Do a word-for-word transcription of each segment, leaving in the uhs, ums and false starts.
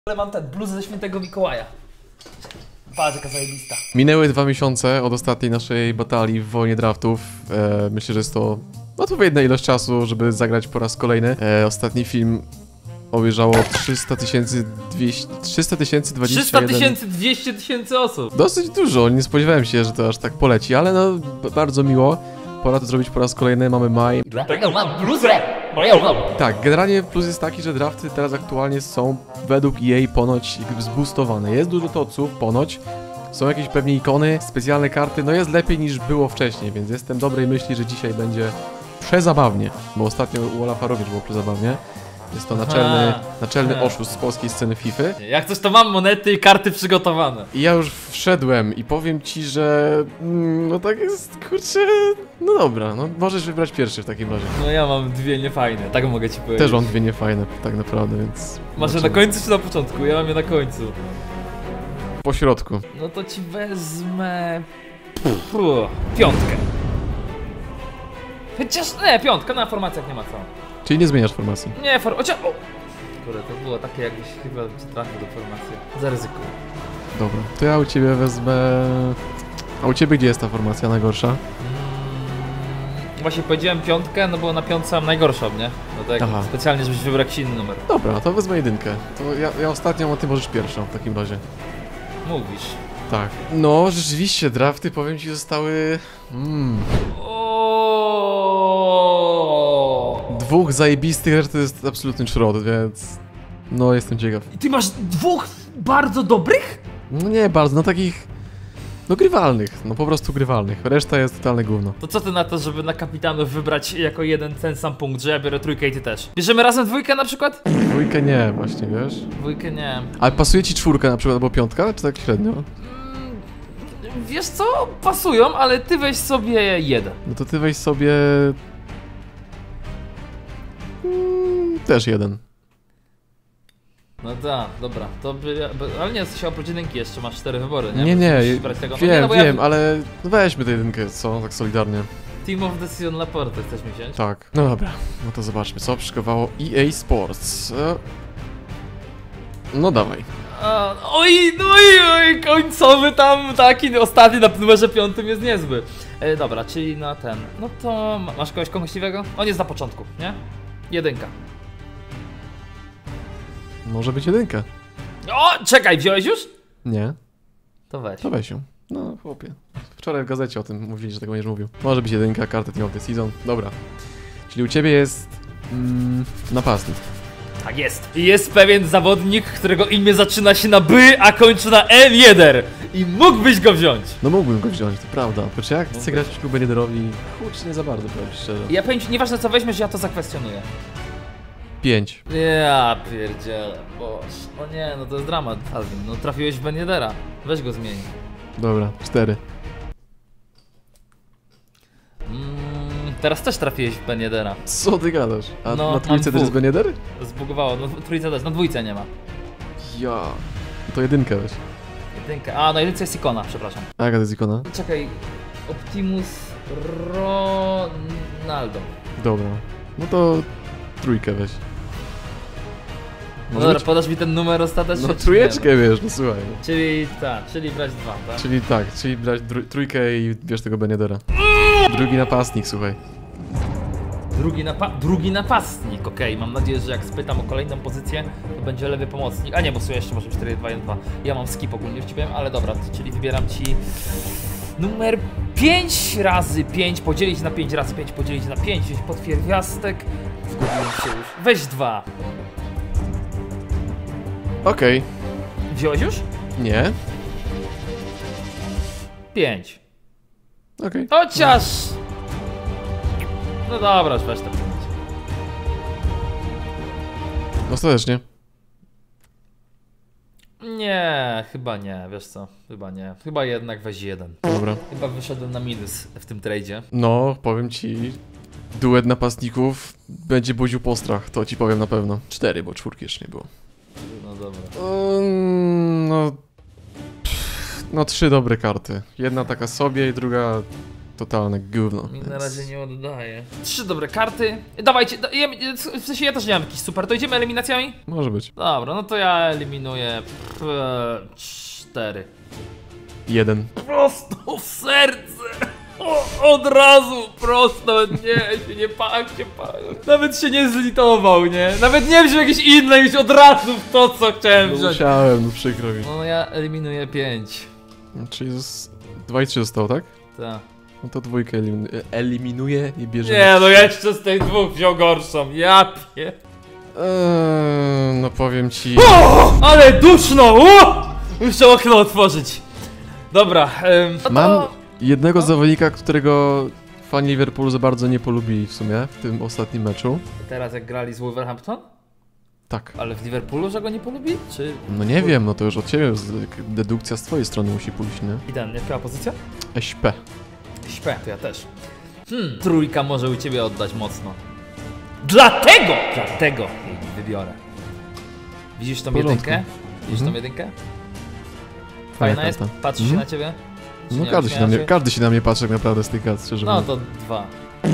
Ale mam ten bluzę ze Świętego Mikołaja. Patrz, jaka zajebista. Minęły dwa miesiące od ostatniej naszej batalii w wojnie draftów. E, myślę, że jest to odpowiednia ilość czasu, żeby zagrać po raz kolejny. E, ostatni film obejrzało trzysta tysięcy dwieście... trzysta tysięcy dwadzieścia jeden... trzysta tysięcy dwieście tysięcy osób. Dosyć dużo, nie spodziewałem się, że to aż tak poleci, ale no, bardzo miło. Pora to zrobić po raz kolejny, mamy maj. Mam bluzę! Tak, generalnie plus jest taki, że drafty teraz aktualnie są według jej ponoć jakby zboostowane. Jest dużo toców, ponoć. Są jakieś pewnie ikony, specjalne karty, no jest lepiej niż było wcześniej, więc jestem dobrej myśli, że dzisiaj będzie przezabawnie. Bo ostatnio u Olafa również było przezabawnie. Jest to naczelny, naczelny oszust z polskiej sceny FIFA. Jak coś to mam monety i karty przygotowane. I ja już wszedłem i powiem ci, że mm, no tak jest, kurczę, no dobra, no możesz wybrać pierwszy w takim razie. No ja mam dwie niefajne, tak mogę ci powiedzieć. Też mam dwie niefajne tak naprawdę, więc... Masz je na końcu czy na początku? Ja mam je na końcu. Po środku. No to ci wezmę... Puh, piątkę. Chociaż nie, piątka, na formacjach nie ma co. Czyli nie zmieniasz formacji? Nie, for... Chociaż... O! Kurde, to było takie jakbyś chyba ci trafił do formacji. Zaryzykuję. Dobra, to ja u ciebie wezmę... A u ciebie gdzie jest ta formacja najgorsza? Mm, właśnie powiedziałem piątkę, no bo na piątce mam najgorszą, nie? No tak, Aha. specjalnie żebyś wybrał jakiś inny numer. Dobra, to wezmę jedynkę. To ja, ja ostatnią, a ty możesz pierwszą w takim razie. Mówisz. Tak. No, rzeczywiście, drafty, powiem ci, zostały... Mm. Dwóch zajebistych, reszta to jest absolutny szrot, więc... No, jestem ciekaw. I ty masz dwóch bardzo dobrych? No nie bardzo, no takich... No grywalnych, no po prostu grywalnych. Reszta jest totalne gówno. To co ty na to, żeby na kapitanów wybrać jako jeden ten sam punkt, że ja biorę trójkę i ty też? Bierzemy razem dwójkę na przykład? Dwójkę nie, właśnie, wiesz? Dwójkę nie. Ale pasuje ci czwórka na przykład, albo piątka, czy tak średnio? Mm, wiesz co? Pasują, ale ty weź sobie jeden. No to ty weź sobie... Mm, też jeden. No tak, dobra, to by, by, ale nie, się oprócz jedynki jeszcze masz cztery wybory, nie? Nie, nie, Musisz brać tego. wiem, no nie, no bo wiem, ja... ale no weźmy tę jedynkę, co? Tak solidarnie. Team of Decision Laporte chcesz mi wziąć? Tak. No dobra, no to zobaczmy, co przyszykowało E A Sports. E... No dawaj. A, oj, no oj, oj, końcowy tam taki, ostatni na numerze piątym jest niezły. E, dobra, czyli na ten, no to ma- masz kogoś kogośliwego? On jest na początku, nie? Jedynka. Może być jedynka. O, czekaj, wziąłeś już? Nie, To weź. to weź ją. No chłopie. Wczoraj w gazecie o tym mówili, że tego będziesz mówił. Może być jedynka, karta Team of the Season. Dobra. Czyli u ciebie jest... Mm, napastnik. Tak jest. I jest pewien zawodnik, którego imię zaczyna się na by, a kończy na N jeden. I mógłbyś go wziąć. No mógłbym go wziąć, to prawda. Znaczy jak chcę Mógłbyś. grać przeciwko Benederowi, kurczę, nie za bardzo, powiem ci szczerze. Ja powiem ci, nieważne co weźmiesz, ja to zakwestionuję. Pięć. Ja pierdzielę, boż. O nie, no to jest dramat, Alvin. No trafiłeś w Ben Yedera. Weź go zmień. Dobra, cztery. Mm, teraz też trafiłeś w Ben Yedera. Co ty gadasz? A No, na trójce mam też jest dwóch. Beneder? Zbugowało, no trójce też, na dwójce nie ma. Ja. To jedynkę weź. Jedynkę, a na jedynce jest ikona, przepraszam. A jaka to jest ikona? Czekaj, Optimus Ronaldo. Dobra. No to trójkę weź. No Może dobra, być? podasz mi ten numer ostatecznie? No czy trójeczkę nie? wiesz, no słuchaj. Czyli tak, czyli brać dwa, tak? Czyli tak, czyli brać dru- trójkę i bierz tego Benedera. Drugi napastnik, słuchaj. Drugi, napa drugi napastnik, okej, mam nadzieję, że jak spytam o kolejną pozycję, to będzie lewy pomocnik. A nie, bo sobie jeszcze może cztery dwa jeden dwa. Ja mam skip ogólnie, ci powiem, ale dobra, czyli wybieram ci numer pięć razy pięć, podzielić na pięć razy pięć, podzielić na pięć, wziąć podpierwiastek. Zgubiłem się już. Weź dwa. Okej. Wziąłeś już? Nie. pięć. Okej. Chociaż... No dobra, już weź to. Ostatecznie. Nie, chyba nie, wiesz co, chyba nie. Chyba jednak weź jeden. Dobra. Chyba wyszedłem na minus w tym tradzie. No, powiem ci, duet napastników będzie budził postrach, to ci powiem na pewno. Cztery, bo czwórki jeszcze nie było. No dobra. Um, no... pff, No trzy dobre karty. Jedna taka sobie i druga totalne gówno. Mi na więc- razie nie oddaje. Trzy dobre karty. Dawajcie, da, ja, w sensie ja też nie mam jakiś super, to idziemy eliminacjami? Może być. Dobra, no to ja eliminuję pff, cztery. Jeden. Prosto w serce! O, od razu, prosto, nie, się nie pak, się pak. Nawet się nie zlitował, nie? Nawet nie wziął jakieś inne, już od razu w to, co chciałem No wziąć. musiałem, no przykro mi. No ja eliminuję pięć. Czyli z... dwa i trzy zostało, tak? Tak. No to dwójkę elimin... eliminuję i bierzemy. Nie, no jeszcze z tych dwóch wziął gorszą, ja pie... Eee, no powiem ci... O, ale duszno! O! Muszę okno otworzyć. Dobra, ym, no to... Mam jednego no. zawodnika, którego fani Liverpoolu za bardzo nie polubili w sumie w tym ostatnim meczu. Teraz jak grali z Wolverhampton? Tak. Ale w Liverpoolu, że go nie polubi? Czy... No nie wiem, no to już od ciebie z- dedukcja z twojej strony musi pójść, nie? I ten, jaka pozycja? S P. Śpę, to ja też. Hmm, trójka może u ciebie oddać mocno. Dlatego! Dlatego jej wybiorę. Widzisz tą W porządku. jedynkę? Widzisz tą Mhm. jedynkę? Fajna Fajna jest? karta. Patrzy Mhm. się na ciebie? Czy No nie każdy się, na uśmiecha mnie, każdy się na mnie patrzy tak naprawdę z tych kart, szczerze No mówiąc. to dwa.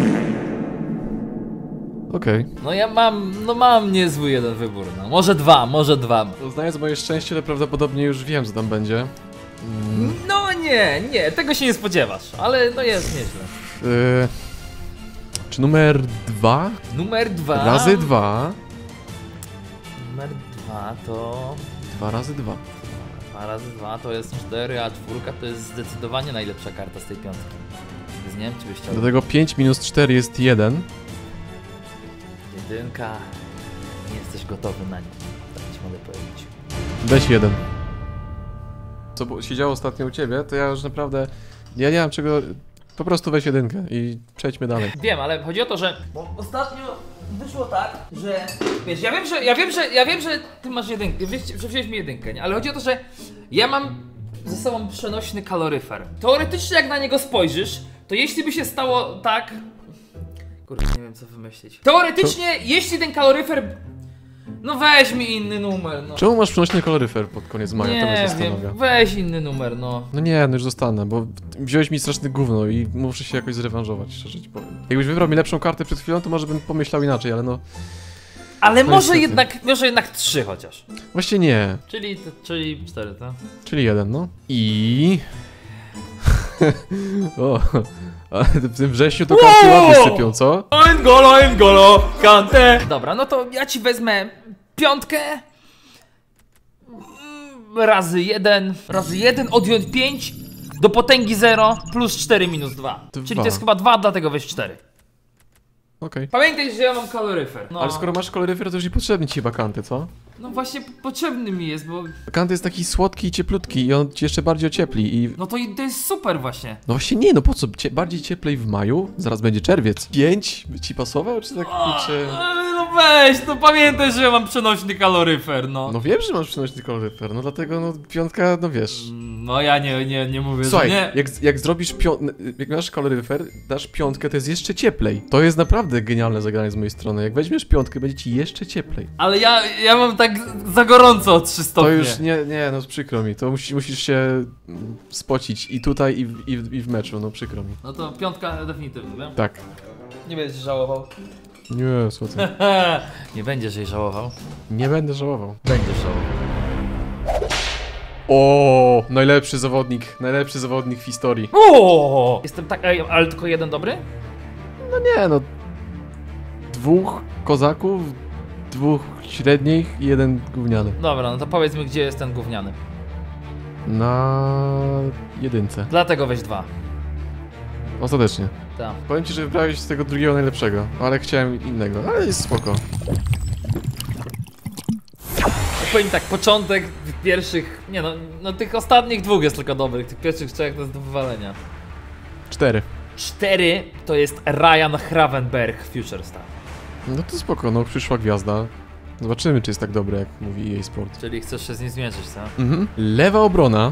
Okej. No ja mam, no mam niezły jeden wybór, no. Może dwa, może dwa. Okay. Znając moje szczęście, to prawdopodobnie już wiem, co tam będzie. Mm, No nie, nie, tego się nie spodziewasz, ale no jest nieźle. y, czy numer dwa? Numer dwa. Razy dwa. Numer dwa to... Dwa razy dwa. dwa razy dwa to jest cztery, a czwórka to jest zdecydowanie najlepsza karta z tej piątki. Więc nie wiem, czy byś chciał... Do tego pięć minus cztery jest jeden. Jedynka... Nie jesteś gotowy na nią, tak ci mogę powiedzieć. Weź jeden. Co było- się działo ostatnio u ciebie, to ja już naprawdę... Ja nie mam czego... Po prostu weź jedynkę i przejdźmy dalej. Wiem, ale chodzi o to, że... Bo ostatnio wyszło tak, że... Wiesz, ja wiem, że... Ja wiem, że... Ja wiem, że ty masz jedynkę, wiesz, że wziąłeś mi jedynkę, nie? Ale chodzi o to, że... Ja mam ze sobą przenośny kaloryfer. Teoretycznie jak na niego spojrzysz, to jeśli by się stało tak... Kurde, nie wiem co wymyślić. Teoretycznie, jeśli ten kaloryfer... No weź mi inny numer, no. Czemu masz przenośny kaloryfer pod koniec maja? To mnie Nie zastanawia. wiem, weź inny numer, no. No nie, no już zostanę, bo wziąłeś mi straszny gówno i muszę się jakoś zrewanżować, szczerze ci powiem. Jakbyś wybrał mi lepszą kartę przed chwilą, to może bym pomyślał inaczej, ale no... Ale No może niestety. jednak, może jednak trzy chociaż. Właściwie nie, Czyli, czyli cztery, tak? czyli jeden, no. I... o, ale w tym wrześniu to karty Wow! ładnie sypią, co? N'Golo, N'Golo, Kante. Dobra, no to ja ci wezmę piątkę. Mm, Razy jeden, razy jeden, odjąć pięć do potęgi zero plus cztery minus dwa. Dwa. Czyli to jest chyba dwa, dlatego weź cztery. Okej. Pamiętaj, że ja mam kaloryfer. No, Ale skoro masz kaloryfer, to już nie potrzebny ci chyba kanty, co? no właśnie p- potrzebny mi jest, bo... Kant jest taki słodki i cieplutki i on ci jeszcze bardziej ociepli i... No to, i- to jest super właśnie. No właśnie nie, no po co? Cie, bardziej cieplej w maju? Zaraz będzie czerwiec. Pięć by ci pasował, czy tak kurczę... Ale no weź, no pamiętaj, że ja mam przenośny kaloryfer, no. No wiem, że masz przynosić kaloryfer, no dlatego no piątka, no wiesz... No ja nie, nie, nie mówię, Słuchaj, że nie. jak, jak zrobisz piątkę, jak masz kaloryfer, dasz piątkę, to jest jeszcze cieplej. To jest naprawdę genialne zagranie z mojej strony. Jak weźmiesz piątkę, będzie ci jeszcze cieplej. Ale ja, ja mam tak za gorąco o trzy stopnie. To już nie, nie, no przykro mi. To musi, musisz się mm, spocić i tutaj, i w, i w, i w meczu, no przykro mi. No to piątka definitywnie, nie? Tak. Nie będziesz żałował. Nie, słuchaj. Nie będziesz jej żałował. Nie będę żałował. Będziesz żałował. O, najlepszy zawodnik, najlepszy zawodnik w historii. O! Jestem tak, ej, ale tylko jeden dobry? No nie, no. Dwóch kozaków, dwóch średnich i jeden gówniany. Dobra, no to powiedz mi, gdzie jest ten gówniany. Na jedynce. Dlatego weź dwa. Ostatecznie. Tak. Powiem ci, że wybrałeś z tego drugiego najlepszego, ale chciałem innego, ale jest spoko. Powiem tak, początek tych pierwszych, nie no, no tych ostatnich dwóch jest tylko dobrych, tych pierwszych trzech to jest do wywalenia. Cztery. Cztery to jest Ryan Gravenberch, Future Star. No to spoko, no przyszła gwiazda. Zobaczymy, czy jest tak dobry, jak mówi E A Sport. Czyli chcesz się z nim zmierzyć, co? Mhm. Lewa obrona.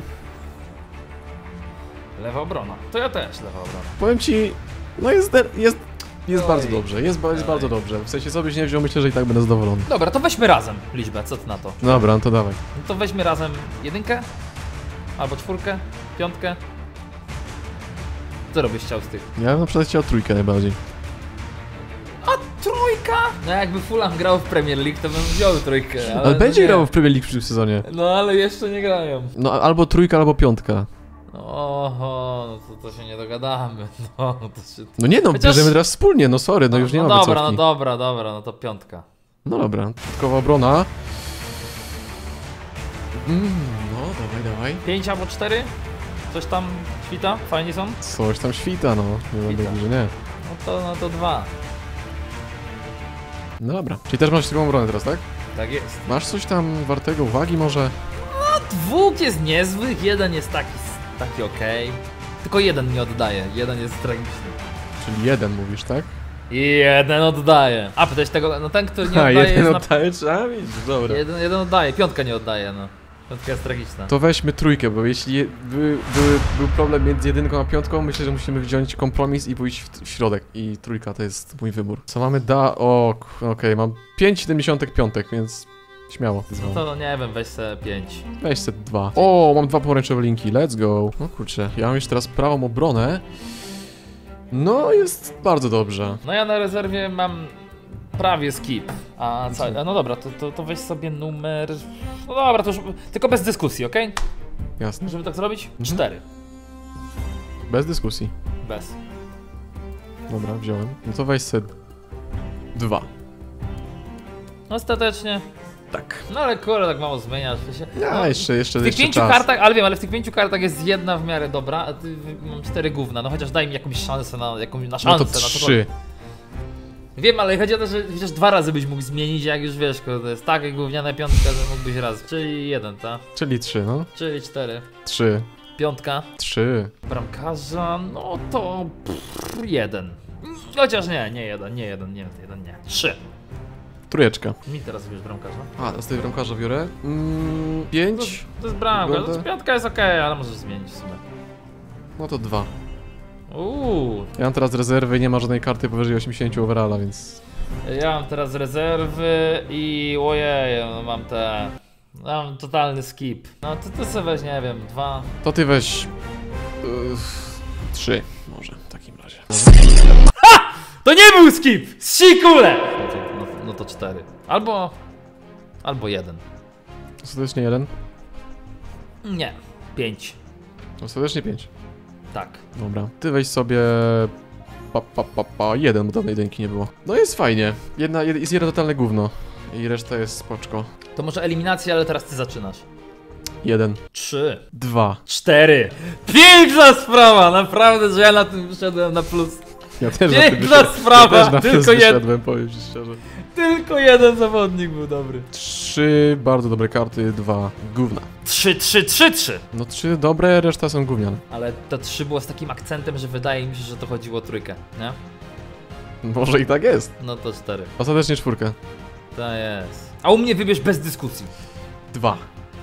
Lewa obrona. To ja też lewa obrona. Powiem ci, no jest, jest, jest Oj. bardzo dobrze, jest, ba- jest Oj. bardzo dobrze. W sensie, co byś nie wziął, myślę, że i tak będę zadowolony. Dobra, to weźmy razem liczbę, co ty na to? Dobra, no to dawaj. No to weźmy razem jedynkę, albo czwórkę, piątkę. Co robisz chciał z tych? Ja bym na przykład chciał trójkę najbardziej. A trójka? No jakby Fulham grał w Premier League, to bym wziął trójkę. Ale, Ale no będzie nie. grał w Premier League w przyszłym sezonie. No ale jeszcze nie grają. No albo trójka, albo piątka. Oho, no to, to się nie dogadamy. No, to się... No nie no, Chociaż- bierzemy teraz wspólnie, no sorry, no już nie no ma dobra, no wycofki. dobra, dobra, no to piątka. No dobra, dodatkowa obrona. Mm, no dawaj, dawaj. Pięć albo cztery? Coś tam świta? Fajnie są? Coś tam świta, no. Nie Świta. będę, że nie. No to, no to dwa. No dobra. Czyli też masz taką obronę teraz, tak? Tak jest. Masz coś tam wartego uwagi może? Dwóch jest niezłych, jeden jest taki, taki okej. Tylko jeden nie oddaje, jeden jest tragiczny. Czyli jeden mówisz, tak? I jeden oddaje. A pytałeś tego, no ten, który nie A, oddaje jeden jest oddaje, trzeba mieć, dobra. na... jeden, jeden oddaje, piątka nie oddaje, no. Piątka jest tragiczna. To weźmy trójkę, bo jeśli je, by, by, był problem między jedynką a piątką, myślę, że musimy wziąć kompromis i pójść w, w środek. I trójka to jest mój wybór. Co mamy? Da... O, k- okej, mam pięć siedemdziesiąt pięć, więc śmiało. No to no nie wiem, weź se pięć. Weź se dwa. O, mam dwa pomarańczowe linki, let's go. No kurczę, ja mam jeszcze teraz prawą obronę. No, jest bardzo dobrze. No ja na rezerwie mam prawie skip. A ca... no dobra, to, to, to weź sobie numer... No dobra, to już... Tylko bez dyskusji, okej? Jasne. Możemy tak zrobić? Mhm. Cztery. Bez dyskusji. Bez. Dobra, wziąłem. No to weź se dwa. Ostatecznie. Tak. No ale kurde, tak mało zmieniasz. Się... Ja, no, jeszcze, jeszcze, w tych jeszcze pięciu czas. kartach, ale wiem, ale w tych pięciu kartach jest jedna w miarę dobra, a ty mam cztery gówna. No chociaż daj mi jakąś szansę na jakąś na No szansę to na trzy. cokolwiek. Wiem, ale chodzi o to, że chociaż dwa razy byś mógł zmienić, jak już wiesz, to jest tak jak gówniana piątka, że mógłbyś raz. Czyli jeden, tak? Czyli trzy, no. Czyli cztery. Trzy. Piątka. Trzy. Bramkarza, no to pff, jeden. Chociaż nie, nie jeden, nie jeden, nie jeden, nie. Trzy. Trójeczka. Mi teraz wybierz bramkarza. A, teraz tej bramkarza biorę. Mm, To, pięć. to jest bramka, Wygląda- to piątka jest okej, ale możesz zmienić w sumie. No to dwa. Uuu, Ja mam teraz rezerwy i nie ma żadnej karty powyżej osiemdziesiąt overalla, więc... ja mam teraz rezerwy i ojej, no mam te... Mam totalny skip. No to ty sobie weź, nie wiem, dwa. To ty weź... Yy, trzy może, w takim razie. To nie był skip! Trzy kule! No, no to cztery. Albo... Albo jeden. Ostatecznie jeden. Nie. Pięć. Ostatecznie pięć. Tak. Dobra. Ty weź sobie... Pa, pa, pa, pa. Jeden, bo dawnej jedynki nie było. No jest fajnie. Jedna, jed, jest jedno totalne gówno. I reszta jest spoczko. To może eliminacja, ale teraz ty zaczynasz. Jeden. Trzy. Dwa. Cztery. Piękna sprawa! Naprawdę, że ja na tym wyszedłem na plus. Ja też na tym Piękna wyszedłem. sprawa! Ja też na Tylko plus jeden. wyszedłem, powiem ci szczerze. Tylko jeden zawodnik był dobry. Trzy bardzo dobre karty, dwa gówna. Trzy, trzy, trzy, trzy. No trzy dobre, reszta są gówniane. Ale to trzy było z takim akcentem, że wydaje mi się, że to chodziło o trójkę, nie? Może i tak jest. No to cztery. Ostatecznie czwórkę. To jest. A u mnie wybierz bez dyskusji. Dwa.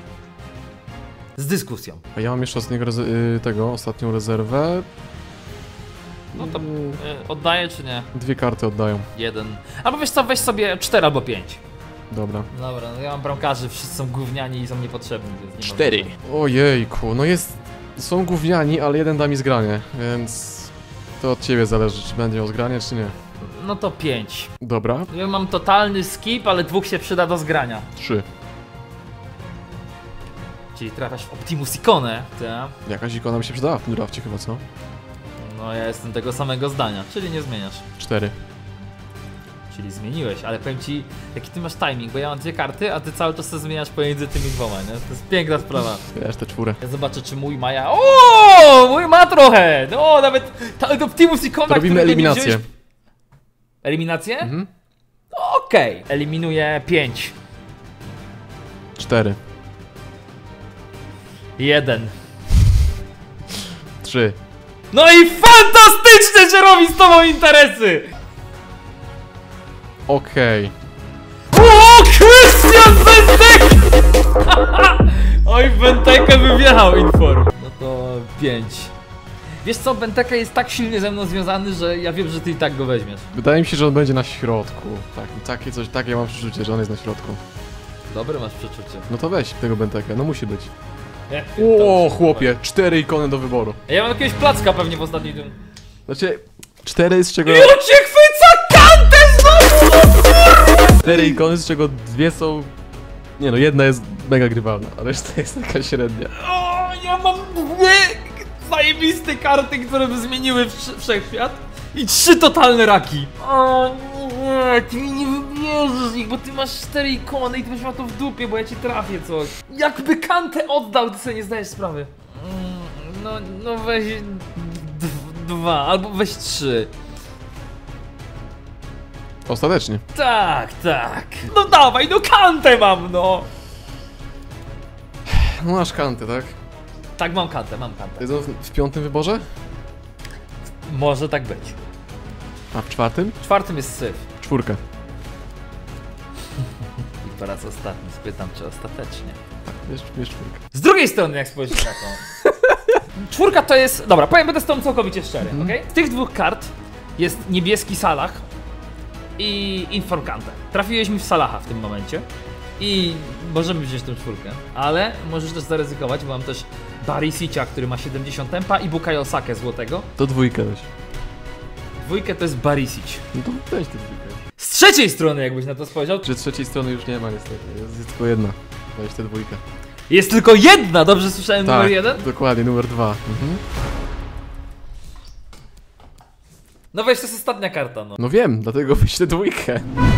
Z dyskusją. A ja mam jeszcze ostatniego reze- y, tego, ostatnią rezerwę. No to Y, y, oddaję czy nie? Dwie karty oddają. Jeden. Albo wiesz co, weź sobie cztery albo pięć. Dobra. Dobra, no ja mam bramkarzy, wszyscy są gówniani i są niepotrzebni, więc nie ma Cztery. problemu. Ojejku, no jest... Są gówniani, ale jeden da mi zgranie, więc... To od ciebie zależy, czy będzie miał zgranie, czy nie. No to pięć. Dobra. Ja mam totalny skip, ale dwóch się przyda do zgrania. Trzy. Czyli trafiasz w Optimus Ikonę, tak? Jakaś ikona by się przydała w tym drafcie chyba, co? No ja jestem tego samego zdania, czyli nie zmieniasz. Cztery. Czyli zmieniłeś, ale powiem ci, jaki ty masz timing, bo ja mam dwie karty, a ty cały czas sobie zmieniasz pomiędzy tymi dwoma, nie? To jest piękna sprawa. Wiesz, te czwórę. Ja zobaczę, czy mój ma ja... O, mój ma trochę! No, nawet ta Optimus Icona, To robimy którego nie eliminację. wziąłeś- Eliminację? Mhm. No, okej. Eliminuję pięć. Cztery. jeden. Trzy. No i fantastycznie się robi z tobą interesy! Okej. O, Krystian Bentek! Oj, Bentekę by wjechał inform. No to pięć. Wiesz co, Benteke jest tak silnie ze mną związany, że ja wiem, że ty i tak go weźmiesz. Wydaje mi się, że on będzie na środku. Tak, takie coś, takie mam przeczucie, że on jest na środku. Dobre masz przeczucie. No to weź tego Bentekę, no musi być. O, chłopie, cztery ikony do wyboru. Ja mam jakiegoś placka pewnie w ostatnim tym. Znaczy, cztery z czego... Ja cię chwyca Kantę znowu! Cztery ikony, z czego dwie są... Nie no, jedna jest mega grywalna, a reszta jest taka średnia. O, ja mam dwie zajebiste karty, które by zmieniły wsz wszechświat. I trzy totalne raki. O nie, ty mi nie wybierzesz ich, bo ty masz cztery ikony i ty masz to w dupie, bo ja ci trafię coś. Jakby Kantę oddał, ty sobie nie zdajesz sprawy. Mm, no, no weź dwa, albo weź trzy. Ostatecznie. Tak, tak. No dawaj, no Kantę mam, no. No masz Kantę, tak? Tak, mam Kantę, mam Kantę. Jest on w, w piątym wyborze? Może tak być. A w czwartym? W czwartym jest syf. Czwórkę. I po raz ostatni spytam, czy ostatecznie. Tak, jest, jest czwórka. Z drugiej strony, jak spojrzysz na to. Czwórka to jest... Dobra, powiem, będę z tą całkowicie szczery, Mhm. okej? Z tych dwóch kart jest niebieski Salah i Inform Kantę. Trafiłeś mi w Salaha w tym momencie. I możemy wziąć tę czwórkę, ale możesz też zaryzykować, bo mam też Barisicia, który ma siedemdziesiąt tempa i Bukayo Sakę złotego. To dwójkę weź. Dwójkę to jest Barisic. No to weź tę dwójkę. Z trzeciej strony, jakbyś na to spojrzał, Czy trzeciej strony już nie ma niestety, jest, jest tylko jedna. Weź tę dwójkę. jest tylko jedna, dobrze słyszałem Tak, numer jeden? dokładnie, numer dwa. Mhm. No weź, to jest ostatnia karta, no. No wiem, dlatego weź tę dwójkę.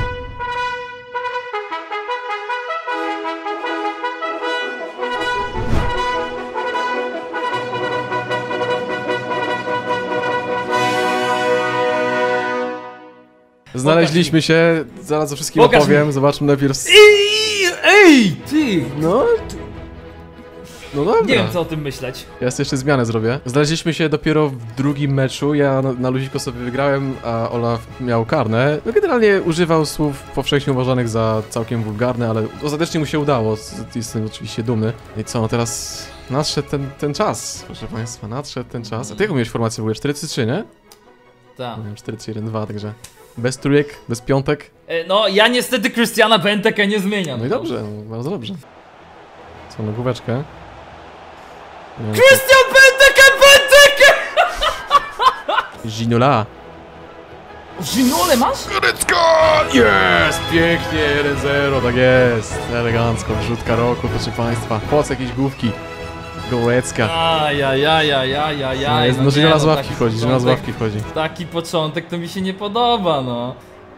Znaleźliśmy się, zaraz o wszystkim Pokaż opowiem, mi. zobaczmy najpierw... Ej, ej, ty! No... No dobra. Nie wiem, co o tym myśleć. Ja sobie jeszcze zmianę zrobię. Znaleźliśmy się dopiero w drugim meczu, ja na, na luziko sobie wygrałem, a Olaf miał karne. No generalnie używał słów powszechnie uważanych za całkiem wulgarne, ale ostatecznie mu się udało, jestem oczywiście dumny. I co, no teraz nadszedł ten, ten czas, proszę państwa, nadszedł ten czas. A ty jaką miałeś formację w ogóle? cztery trzy, nie? Tak. Miałem cztery trzy jeden dwa, także bez trójek, bez piątek. E, no, ja niestety Christiana Benteke'a nie zmieniam. No i dobrze, no, bardzo dobrze. Co, no główeczkę? Nie, no to- Christian Benteke, Benteke! Ginola. Żinole masz? Gorecka! Jest! Pięknie, jeden zero, tak jest. Elegancko, wrzutka roku, proszę państwa. Poc jakieś główki. Gorecka. Ajajajajajajaj. No, jest, no, nie, Ginola z no, ławki taki wchodzi, Ginola z początek- ławki wchodzi. Taki początek to mi się nie podoba, no.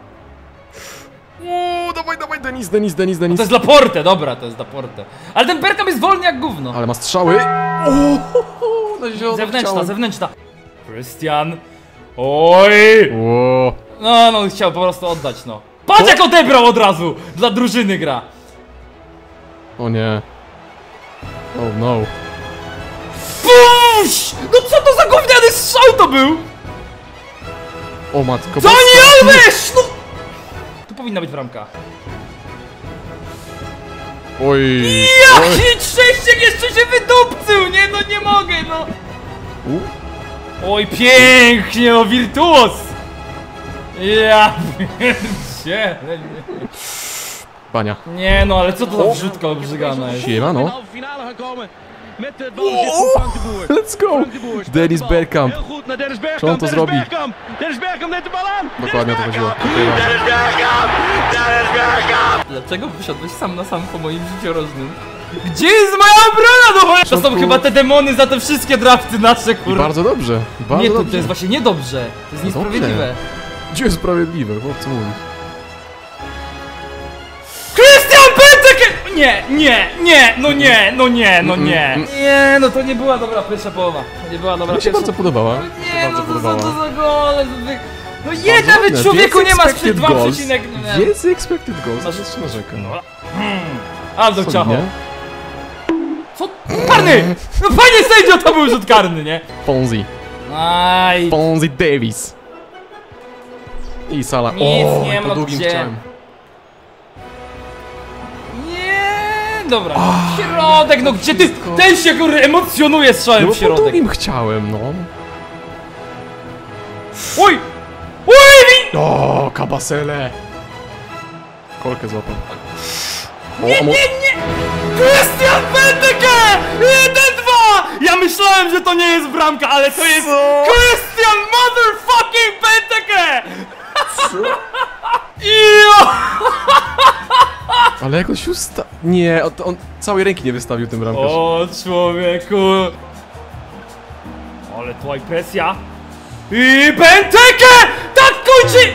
Uuu, dawaj, dawaj, Denis, Denis, Denis, To Denis. jest Laporte, dobra, to jest Laporte. Ale ten Bergkamp jest wolny jak gówno. Ale ma strzały. Uuu, na zielono Zewnętrzna, chciałem. zewnętrzna. Christian. Oj! Uuu. No, no, chciał po prostu oddać, no. Patrz jak odebrał od razu! Dla drużyny gra. O nie. Oh no. Push! No co to za gówniany strzał to był? O matko. Daniel Alves! No! Tu powinna być bramka. Oj. Oj. Jaki Trzeszczyk jeszcze się wydupcył! Nie, no nie mogę, no. U? Oj, pięknie, no, wirtuos! Ja pierdzielę. Bania. Nie no, ale co to za wrzutka obrzygana jest? Siema, no. Met het balbezit van Frank de Boer. Let's go! Frank de Boer speelt Dennis de bal. Bergkamp. Heel goed naar Dennis Bergkamp. Czy on to Dennis zrobi? Bergkamp. Dennis Bergkamp neemt de bal aan. Dokładnie o to chodziło. Dennis Bergkamp. Dennis Bergkamp. Dlaczego wysiadłeś sam na sam po moim życiorożnym? Gdzie jest moja obrona? No bo to są Środku. chyba te demony za te wszystkie drafty nasze, I kurwa. bardzo dobrze. Bardzo Nie, to, dobrze. to jest właśnie niedobrze. To jest No dobrze. niesprawiedliwe. Gdzie jest sprawiedliwe? Chłopcu mówi. Christian Benteke! Nie, nie, nie, no nie, no nie, no nie. Mm, mm. Nie, no to nie była dobra pierwsza połowa. To nie była dobra Mi się pierwsza bardzo podobała. No Mi się nie, no bardzo to za, podobała. to za gole. to wy- No je, Bardzo nawet ładne. człowieku Więcej nie masz przy expected dwa goals. przecinek... Więcej expected goals, Masz- masz się narzeka. No. Aldo Ciacho. Solidnie. Co? Karny! No panie sędzio, to był rzut karny, nie? Fonzie. Aj. Fonzie Davis. I Salah. Nic O, nie ma, po długim gdzie? chciałem. Nie, dobra. Środek, no gdzie ty? Ten się kurde emocjonuje strzałem No bo w po środek. długim chciałem, no. Oj! Oj! O, Kabasele. Kolkę złapał. O, Nie, a mo- nie, nie! Christian Benteke! Nie, myślałem, że to nie jest bramka, ale to jest Co? Christian motherfucking Benteke! Co? Jo! Ale jak on się usta... Nie, on, on całej ręki nie wystawił tym bramkarz. O człowieku! Ale tutaj presja. I Benteke! Tak kończy!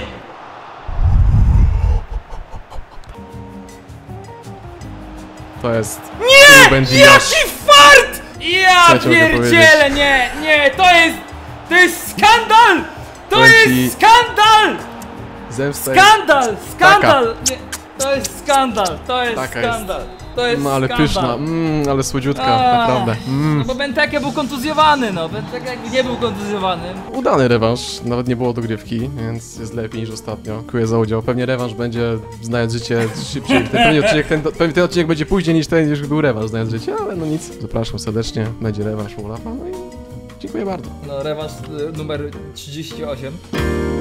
To jest... Nie! Ruben Dias. Jaki fart! Ja Co ja ci mogę pierdzielę, nie, nie, to jest... To jest skandal! To Powiem jest ci- skandal! Zemsta jest... Skandal! Skandal! Nie, to jest skandal! To jest Taka jest. skandal! To jest No ale skandal! pyszna, mmm, ale słodziutka, A, naprawdę. Mm. No bo Benteke był kontuzjowany, no. Benteke jakby nie był kontuzjowany. Udany rewanż, nawet nie było dogrywki, więc jest lepiej niż ostatnio. Dziękuję za udział. Pewnie rewanż będzie, znając życie, szybciej. Ten, pewnie, odcinek, ten, pewnie ten odcinek będzie później niż ten, już był rewanż, znając życie, ale no nic. Zapraszam serdecznie, będzie rewanż Olafa, no i dziękuję bardzo. No rewanż y, numer trzydzieści osiem.